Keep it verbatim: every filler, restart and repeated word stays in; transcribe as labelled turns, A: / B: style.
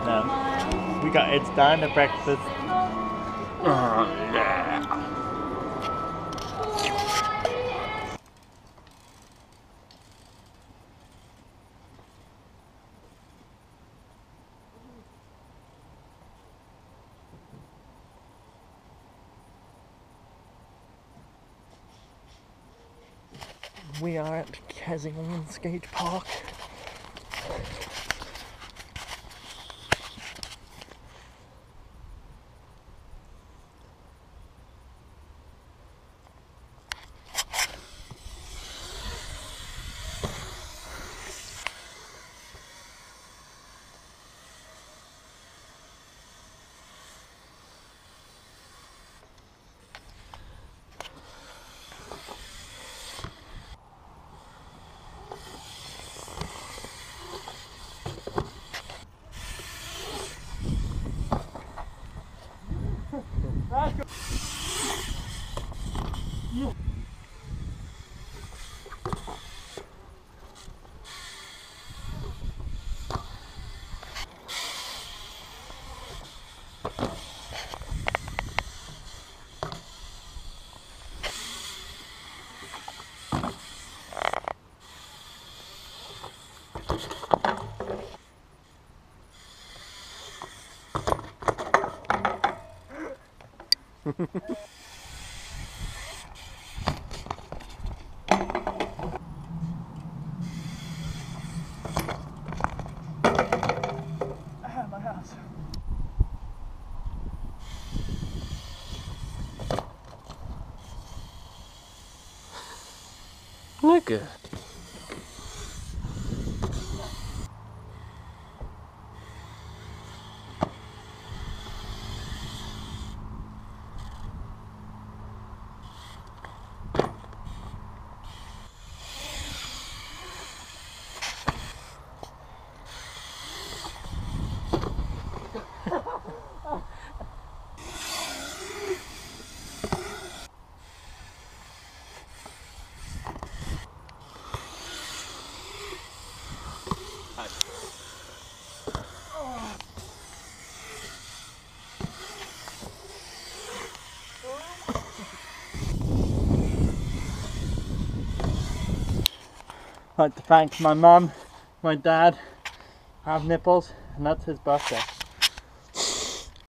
A: No. We got it's time to breakfast. Oh, yeah. We are at Kessingland skatepark. Ah, my house.
B: Look good.
A: I'd like to thank my mum, my dad, have nipples, and that's his birthday.